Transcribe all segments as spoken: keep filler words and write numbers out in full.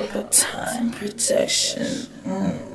Pelpa time protection. Mm.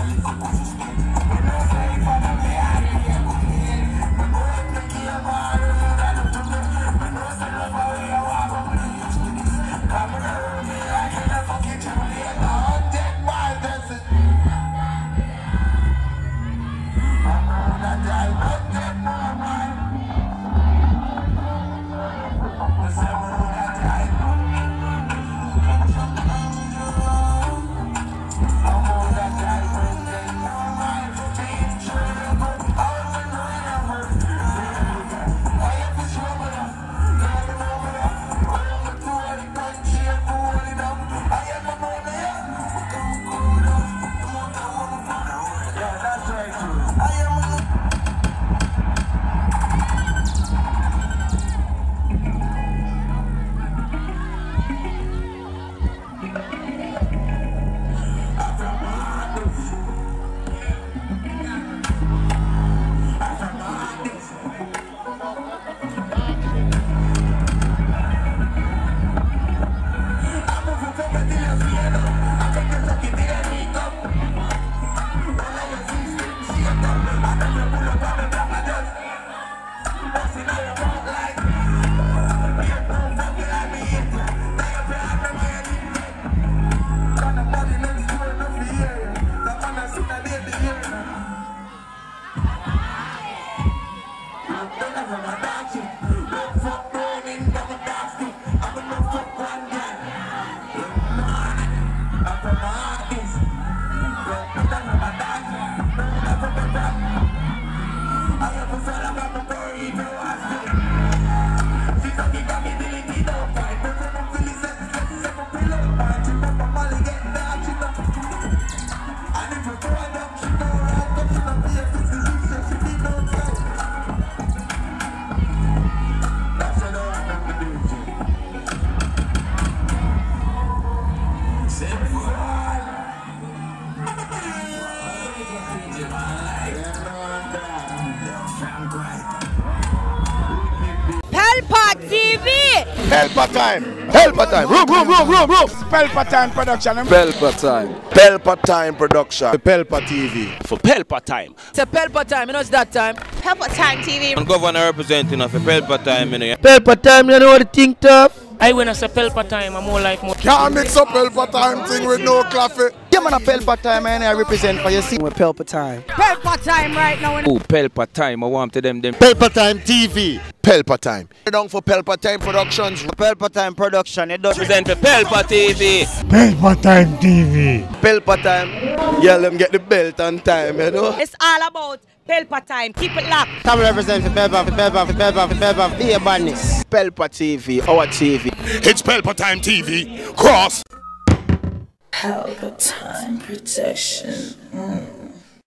Pelpa T V! Pelpa time! Pelpa time! Room, room, room, room, room! Pelpa time production! Pelpa time! Pelpa time production! Pelpa T V! For Pelpa time! It's a Pelpa time, you know it's that time. Pelpa time T V! I'm governor representing of a Pelpa time, you know. Pelpa time, you know what the thing tough? I when I say Pelpa time, I'm more like more. Can't mix up Pelpa time thing with no coffee. Yeah, man, a Pelpa time, and I represent for you. See, with Pelpa time. Pelpa time right now. Oh, Pelpa time, I want to them them. Pelpa time T V. Pelpa time. Down for Pelpa time productions. Pelpa time production. It does Represent for Pelpa T V. Pelpa time T V. Pelpa time. Yeah, let them get the belt on time, you know. It's all about Pelpa time. Keep it locked. Come represent for Pelpa, for Pelpa, for Pelpa, for Pelpa, for your badness. Pelpa T V, our T V. It's Pelpa time T V. Cross. Pelpa time protection. Mm.